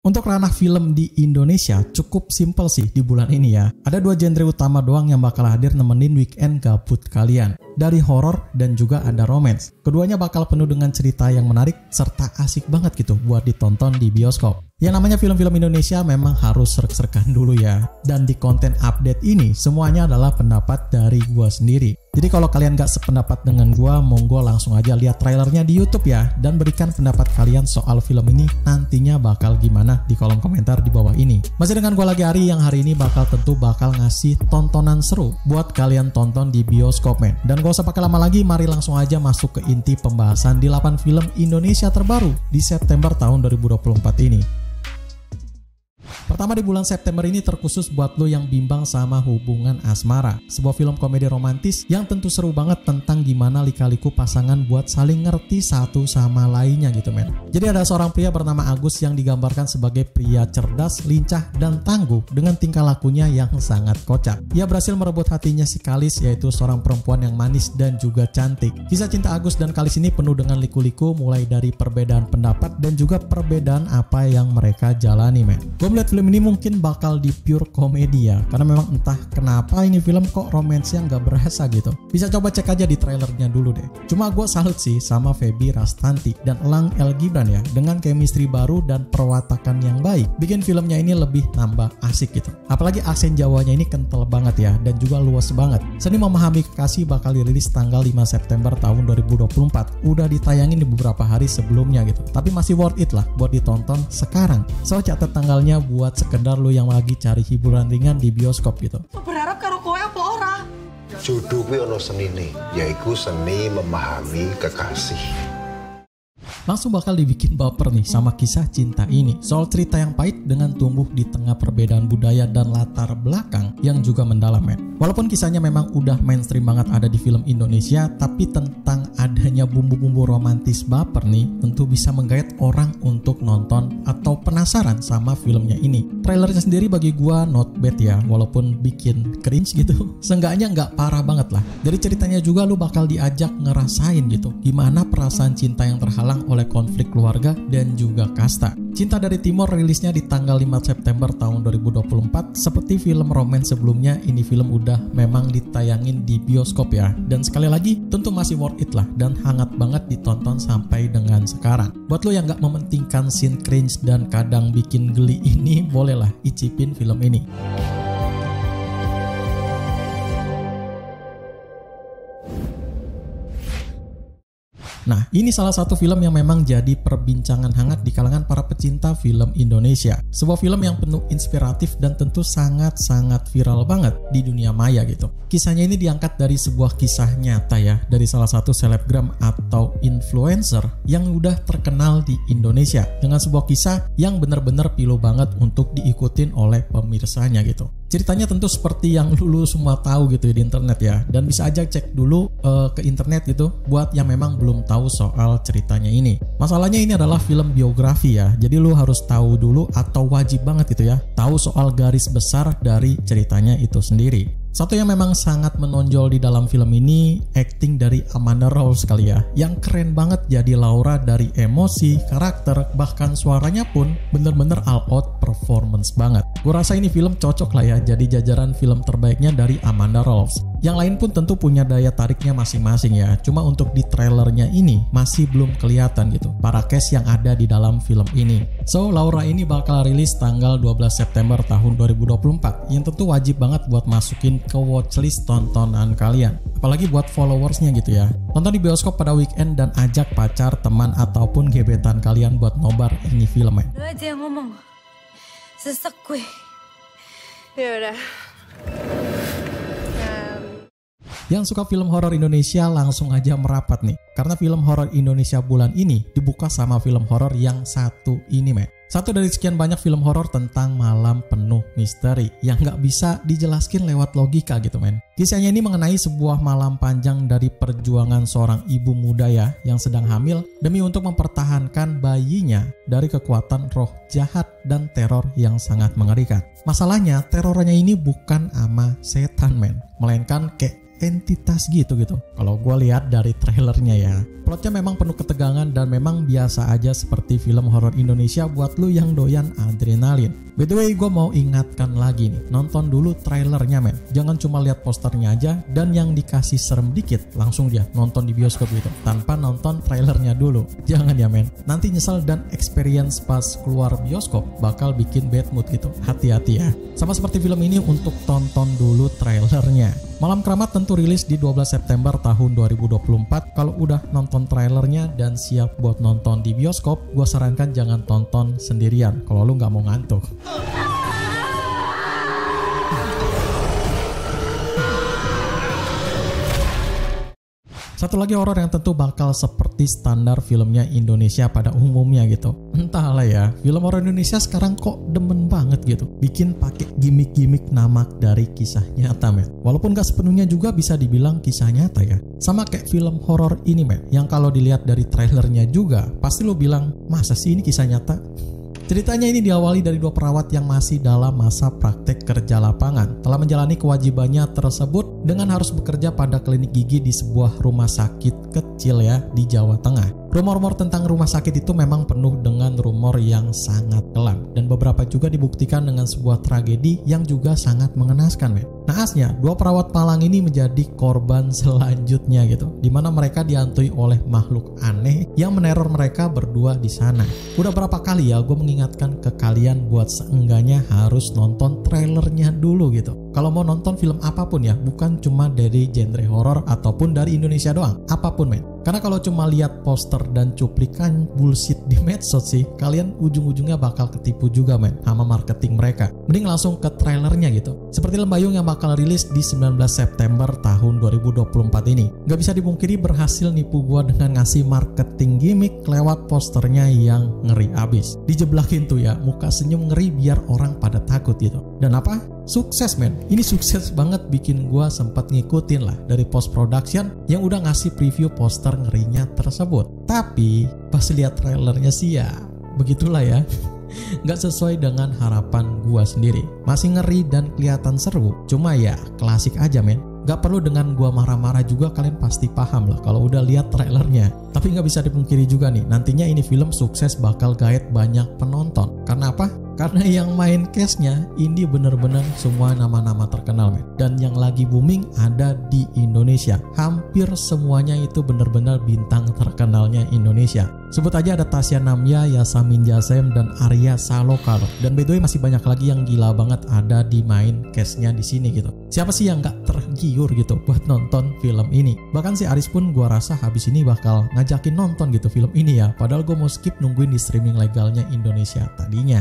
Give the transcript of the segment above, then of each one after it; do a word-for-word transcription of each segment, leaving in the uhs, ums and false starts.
Untuk ranah film di Indonesia cukup simpel sih di bulan ini ya. Ada dua genre utama doang yang bakal hadir nemenin weekend gabut kalian. Dari horor dan juga ada romance. Keduanya bakal penuh dengan cerita yang menarik serta asik banget gitu buat ditonton di bioskop. Yang namanya film-film Indonesia memang harus serk-serkan dulu ya. Dan di konten update ini semuanya adalah pendapat dari gua sendiri. Jadi kalau kalian gak sependapat dengan gua, monggo langsung aja lihat trailernya di YouTube ya. Dan berikan pendapat kalian soal film ini nantinya bakal gimana di kolom komentar di bawah ini. Masih dengan gua lagi Ari yang hari ini bakal tentu bakal ngasih tontonan seru buat kalian tonton di bioskop men. Dan gak usah pakai lama lagi, mari langsung aja masuk ke inti pembahasan di delapan film Indonesia terbaru di September tahun dua ribu dua puluh empat ini. Pertama di bulan September ini terkhusus buat lo yang bimbang sama hubungan asmara. Sebuah film komedi romantis yang tentu seru banget tentang gimana lika-liku pasangan buat saling ngerti satu sama lainnya gitu men. Jadi ada seorang pria bernama Agus yang digambarkan sebagai pria cerdas, lincah, dan tangguh dengan tingkah lakunya yang sangat kocak. Ia berhasil merebut hatinya si Kalis, yaitu seorang perempuan yang manis dan juga cantik. Kisah cinta Agus dan Kalis ini penuh dengan liku-liku mulai dari perbedaan pendapat dan juga perbedaan apa yang mereka jalani men. Gue melihat film ini mungkin bakal di pure komedi ya, karena memang entah kenapa ini film kok romansnya nggak berasa gitu. Bisa coba cek aja di trailernya dulu deh. Cuma gue salut sih sama Feby Rastanti dan Elang El Gibran ya, dengan chemistry baru dan perwatakan yang baik, bikin filmnya ini lebih nambah asik gitu. Apalagi aksen Jawanya ini kental banget ya, dan juga luas banget. Seni Memahami Kekasih bakal dirilis tanggal lima September tahun dua ribu dua puluh empat. Udah ditayangin di beberapa hari sebelumnya gitu, tapi masih worth it lah buat ditonton sekarang. So catat tanggalnya buat sekedar lu yang lagi cari hiburan ringan di bioskop gitu. Berharap karo kowe apa ora? Judul kuwi ono senine, yaiku seni memahami kekasih. Langsung bakal dibikin baper nih sama kisah cinta ini. Soal cerita yang pahit dengan tumbuh di tengah perbedaan budaya dan latar belakang yang juga mendalam men. Walaupun kisahnya memang udah mainstream banget ada di film Indonesia, tapi tentang adanya bumbu-bumbu romantis baper nih tentu bisa menggait orang untuk nonton atau penasaran sama filmnya ini. Trailernya sendiri bagi gua not bad ya, walaupun bikin cringe gitu. Seenggaknya nggak parah banget lah. Dari ceritanya juga lu bakal diajak ngerasain gitu gimana perasaan cinta yang terhalang oleh konflik keluarga dan juga kasta. Cinta dari Timur rilisnya di tanggal lima September tahun dua ribu dua puluh empat. Seperti film romance sebelumnya, ini film udah memang ditayangin di bioskop ya. Dan sekali lagi tentu masih worth it lah dan hangat banget ditonton sampai dengan sekarang. Buat lo yang gak mementingkan scene cringe dan kadang bikin geli ini, bolehlah icipin film ini. Nah, ini salah satu film yang memang jadi perbincangan hangat di kalangan para pecinta film Indonesia. Sebuah film yang penuh inspiratif dan tentu sangat-sangat viral banget di dunia maya gitu. Kisahnya ini diangkat dari sebuah kisah nyata ya, dari salah satu selebgram atau influencer yang udah terkenal di Indonesia. Dengan sebuah kisah yang benar-benar pilu banget untuk diikutin oleh pemirsanya gitu. Ceritanya tentu seperti yang dulu semua tahu gitu di internet ya, dan bisa aja cek dulu uh, ke internet gitu buat yang memang belum tahu soal ceritanya ini. Masalahnya ini adalah film biografi ya, jadi lu harus tahu dulu atau wajib banget gitu ya tahu soal garis besar dari ceritanya itu sendiri. Satu yang memang sangat menonjol di dalam film ini, acting dari Amanda Rolls kali ya, yang keren banget jadi Laura dari emosi, karakter, bahkan suaranya pun bener-bener all out performance banget. Gue rasa ini film cocok lah ya jadi jajaran film terbaiknya dari Amanda Rolls. Yang lain pun tentu punya daya tariknya masing-masing ya, cuma untuk di trailernya ini masih belum kelihatan gitu para cast yang ada di dalam film ini. So, Laura ini bakal rilis tanggal dua belas September tahun dua ribu dua puluh empat, yang tentu wajib banget buat masukin ke watchlist tontonan kalian, apalagi buat followersnya gitu ya. Tonton di bioskop pada weekend dan ajak pacar, teman, ataupun gebetan kalian buat nobar ini filmnya. Lu aja yang ngomong, sesek gue. Ya udah. Yang suka film horor Indonesia langsung aja merapat nih, karena film horor Indonesia bulan ini dibuka sama film horor yang satu ini men. Satu dari sekian banyak film horor tentang malam penuh misteri yang nggak bisa dijelaskan lewat logika gitu men. Kisahnya ini mengenai sebuah malam panjang dari perjuangan seorang ibu muda ya yang sedang hamil demi untuk mempertahankan bayinya dari kekuatan roh jahat dan teror yang sangat mengerikan. Masalahnya terornya ini bukan ama setan men, melainkan kayak entitas gitu gitu. Kalau gue lihat dari trailernya ya, plotnya memang penuh ketegangan dan memang biasa aja seperti film horor Indonesia buat lu yang doyan adrenalin. By the way, gue mau ingatkan lagi nih, nonton dulu trailernya men. Jangan cuma lihat posternya aja dan yang dikasih serem dikit langsung dia nonton di bioskop gitu tanpa nonton trailernya dulu. Jangan ya men, nanti nyesel dan experience pas keluar bioskop bakal bikin bad mood gitu. Hati-hati ya. Sama seperti film ini, untuk tonton dulu trailernya. Malam Keramat tentu rilis di dua belas September tahun dua ribu dua puluh empat. Kalau udah nonton trailernya dan siap buat nonton di bioskop, gue sarankan jangan tonton sendirian kalau lu nggak mau ngantuk. Satu lagi horor yang tentu bakal seperti standar filmnya Indonesia pada umumnya gitu. Entahlah ya, film horor Indonesia sekarang kok demen banget gitu, bikin pakai gimmick-gimmick namak dari kisah nyata men. Walaupun gak sepenuhnya juga bisa dibilang kisah nyata ya. Sama kayak film horor ini men, yang kalau dilihat dari trailernya juga pasti lo bilang, masa sih ini kisah nyata? Ceritanya ini diawali dari dua perawat yang masih dalam masa praktek kerja lapangan. Telah menjalani kewajibannya tersebut dengan harus bekerja pada klinik gigi di sebuah rumah sakit kecil ya di Jawa Tengah. Rumor-rumor tentang rumah sakit itu memang penuh dengan rumor yang sangat kelam. Dan beberapa juga dibuktikan dengan sebuah tragedi yang juga sangat mengenaskan men. Naasnya, dua perawat malang ini menjadi korban selanjutnya gitu. Dimana mereka dihantui oleh makhluk aneh yang meneror mereka berdua di sana. Udah berapa kali ya gue mengingatkan ke kalian buat seenggaknya harus nonton trailernya dulu gitu. Kalau mau nonton film apapun ya, bukan cuma dari genre horor ataupun dari Indonesia doang, apapun men. Karena kalau cuma lihat poster dan cuplikan bullshit di medsos sih, kalian ujung-ujungnya bakal ketipu juga men sama marketing mereka. Mending langsung ke trailernya gitu. Seperti Lembayung yang bakal rilis di sembilan belas September tahun dua ribu dua puluh empat ini. Gak bisa dipungkiri berhasil nipu gua dengan ngasih marketing gimmick lewat posternya yang ngeri abis. Dijeblakin tuh ya, muka senyum ngeri biar orang pada takut gitu. Dan apa? Sukses men. Ini sukses banget bikin gua sempat ngikutin lah dari post production yang udah ngasih preview poster ngerinya tersebut. Tapi pas lihat trailernya sih ya begitulah ya. Nggak sesuai dengan harapan gua sendiri. Masih ngeri dan kelihatan seru, cuma ya klasik aja men. Gak perlu dengan gua marah-marah juga, kalian pasti paham lah kalau udah lihat trailernya. Tapi nggak bisa dipungkiri juga nih, nantinya ini film sukses bakal gaet banyak penonton. Karena apa? Karena yang main cast-nya ini bener-bener semua nama-nama terkenal men. Dan yang lagi booming ada di Indonesia. Hampir semuanya itu bener-bener bintang terkenalnya Indonesia. Sebut aja ada Tasya Namya, Yasamin Jasem, dan Arya Saloka. Dan by the way masih banyak lagi yang gila banget ada di main cast-nya di sini gitu. Siapa sih yang gak tergiur gitu buat nonton film ini? Bahkan si Aris pun gua rasa habis ini bakal ngajakin nonton gitu film ini ya. Padahal gue mau skip nungguin di streaming legalnya Indonesia tadinya.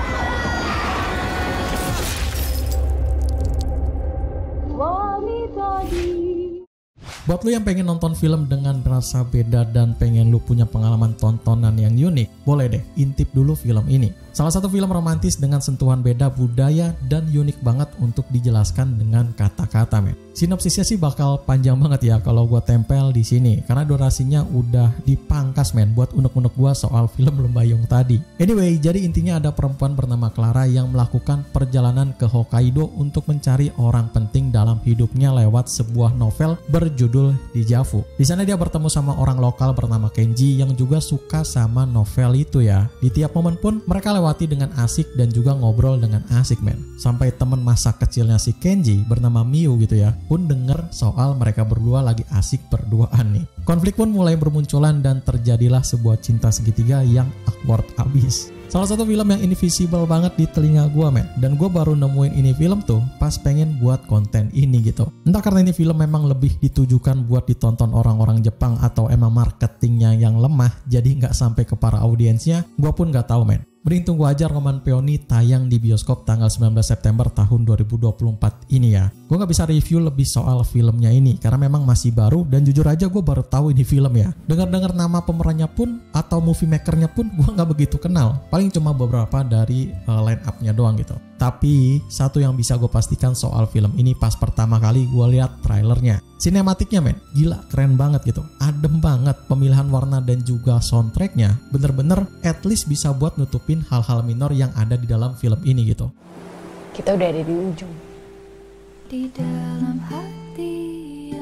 Buat lu yang pengen nonton film dengan rasa beda dan pengen lu punya pengalaman tontonan yang unik, boleh deh intip dulu film ini. Salah satu film romantis dengan sentuhan beda budaya dan unik banget untuk dijelaskan dengan kata-kata men. Sinopsisnya sih bakal panjang banget ya kalau gua tempel di sini karena durasinya udah dipangkas men buat unek-unek gua soal film Lembayung tadi. Anyway, jadi intinya ada perempuan bernama Clara yang melakukan perjalanan ke Hokkaido untuk mencari orang penting dalam hidupnya lewat sebuah novel berjudul Deja Vu. Di sana dia bertemu sama orang lokal bernama Kenji yang juga suka sama novel itu ya. Di tiap momen pun mereka lewati dengan asik dan juga ngobrol dengan asik men. Sampai teman masa kecilnya si Kenji bernama Miu gitu ya pun denger soal mereka berdua lagi asik berduaan nih. Konflik pun mulai bermunculan dan terjadilah sebuah cinta segitiga yang awkward abis. Salah satu film yang invisible banget di telinga gue men. Dan gue baru nemuin ini film tuh pas pengen buat konten ini gitu. Entah karena ini film memang lebih ditujukan buat ditonton orang-orang Jepang atau emang marketingnya yang lemah jadi nggak sampai ke para audiensnya, gue pun nggak tahu men. Mending tunggu aja Roman Peony tayang di bioskop tanggal sembilan belas September tahun dua ribu dua puluh empat ini ya. Gue gak bisa review lebih soal filmnya ini karena memang masih baru dan jujur aja gue baru tahu ini film ya. Dengar-dengar nama pemerannya pun atau movie makernya pun gue gak begitu kenal. Paling cuma beberapa dari uh, line up-nya doang gitu. Tapi satu yang bisa gue pastikan soal film ini pas pertama kali gue lihat trailernya. Sinematiknya men, gila keren banget gitu. Adem banget, pemilihan warna dan juga soundtracknya bener-bener at least bisa buat nutupin hal-hal minor yang ada di dalam film ini gitu. Kita udah ada di ujung. Di dalam hati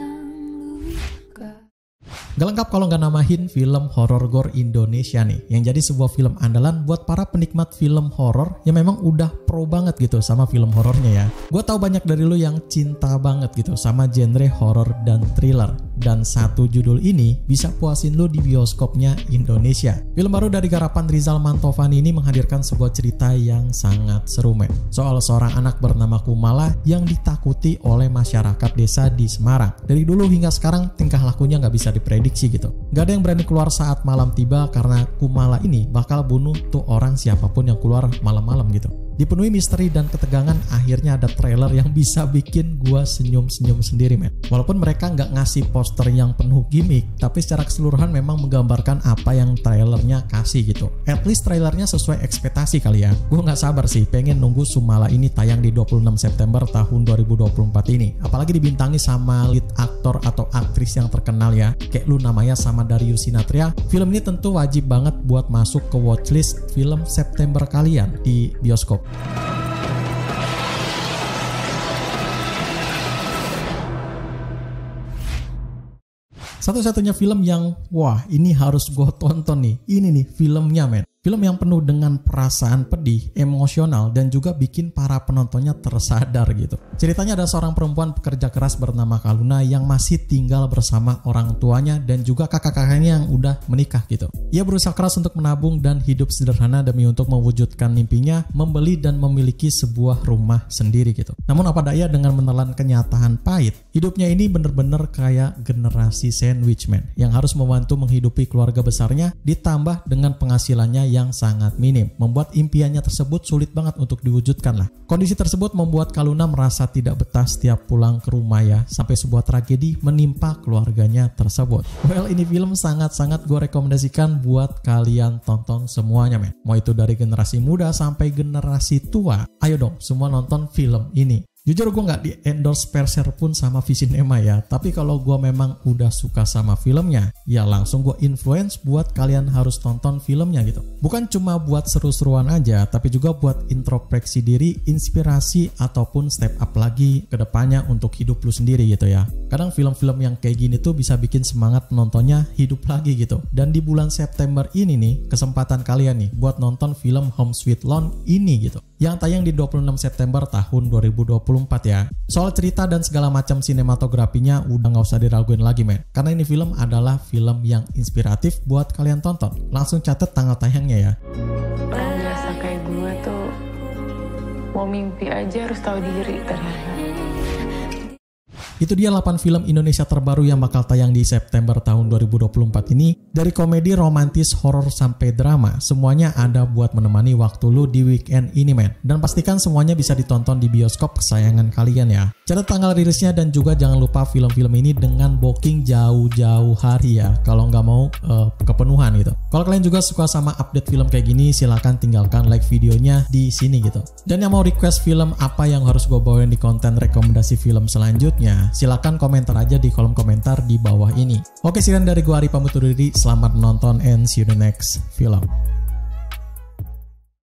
Gak lengkap kalau nggak namahin film horor gore Indonesia nih, yang jadi sebuah film andalan buat para penikmat film horor yang memang udah pro banget gitu sama film horornya ya. Gue tahu banyak dari lu yang cinta banget gitu sama genre horor dan thriller, dan satu judul ini bisa puasin lu di bioskopnya Indonesia. Film baru dari garapan Rizal Mantovani ini menghadirkan sebuah cerita yang sangat seru men, soal seorang anak bernama Kumala yang ditakuti oleh masyarakat desa di Semarang. Dari dulu hingga sekarang tingkah lakunya nggak bisa diprediksi gitu. Gak ada yang berani keluar saat malam tiba karena Kumala ini bakal bunuh tuh orang siapapun yang keluar malam-malam gitu. Dipenuhi misteri dan ketegangan, akhirnya ada trailer yang bisa bikin gua senyum-senyum sendiri men. Walaupun mereka nggak ngasih poster yang penuh gimmick, tapi secara keseluruhan memang menggambarkan apa yang trailernya kasih gitu. At least trailernya sesuai ekspektasi kali ya. Gua nggak sabar sih pengen nunggu Sumala ini tayang di dua puluh enam September tahun dua ribu dua puluh empat ini. Apalagi dibintangi sama lead aktor atau aktris yang terkenal ya, kayak Luna Maya sama Darius Sinathrya. Film ini tentu wajib banget buat masuk ke watchlist film September kalian di bioskop. Satu-satunya film yang wah ini harus gue tonton nih, ini nih filmnya men. Film yang penuh dengan perasaan pedih, emosional, dan juga bikin para penontonnya tersadar gitu. Ceritanya ada seorang perempuan pekerja keras bernama Kaluna yang masih tinggal bersama orang tuanya dan juga kakak-kakaknya yang udah menikah gitu. Ia berusaha keras untuk menabung dan hidup sederhana demi untuk mewujudkan mimpinya, membeli dan memiliki sebuah rumah sendiri gitu. Namun apa daya dengan menelan kenyataan pahit, hidupnya ini bener-bener kayak generasi sandwich man yang harus membantu menghidupi keluarga besarnya ditambah dengan penghasilannya yang sangat minim, membuat impiannya tersebut sulit banget untuk diwujudkan lah. Kondisi tersebut membuat Kaluna merasa tidak betah setiap pulang ke rumah ya, sampai sebuah tragedi menimpa keluarganya tersebut. Well, ini film sangat-sangat gue rekomendasikan buat kalian tonton semuanya men. Mau itu dari generasi muda sampai generasi tua, ayo dong semua nonton film ini. Jujur gue gak di endorse perser pun sama Visinema ya, tapi kalau gue memang udah suka sama filmnya, ya langsung gue influence buat kalian harus tonton filmnya gitu. Bukan cuma buat seru-seruan aja, tapi juga buat introspeksi diri, inspirasi, ataupun step up lagi ke depannya untuk hidup lu sendiri gitu ya. Kadang film-film yang kayak gini tuh bisa bikin semangat penontonnya hidup lagi gitu. Dan di bulan September ini nih, kesempatan kalian nih buat nonton film Home Sweet Loan ini gitu, yang tayang di dua puluh enam September tahun dua ribu dua puluh empat ya. Soal cerita dan segala macam sinematografinya udah gak usah diraguin lagi men, karena ini film adalah film yang inspiratif buat kalian tonton. Langsung catat tanggal tayangnya ya. Orang biasa kayak gue tuh mau mimpi aja harus tahu diri ternyata. Itu dia delapan film Indonesia terbaru yang bakal tayang di September tahun dua ribu dua puluh empat ini. Dari komedi, romantis, horor, sampai drama, semuanya ada buat menemani waktu lu di weekend ini men. Dan pastikan semuanya bisa ditonton di bioskop kesayangan kalian ya. Catat tanggal rilisnya dan juga jangan lupa film-film ini dengan booking jauh-jauh hari ya, kalau nggak mau uh, kepenuhan gitu. Kalau kalian juga suka sama update film kayak gini, silahkan tinggalkan like videonya di sini gitu. Dan yang mau request film apa yang harus gue bawain di konten rekomendasi film selanjutnya, silakan komentar aja di kolom komentar di bawah ini. Oke, sekian dari gua Ari pamit undur diri. Selamat menonton and see you the next film.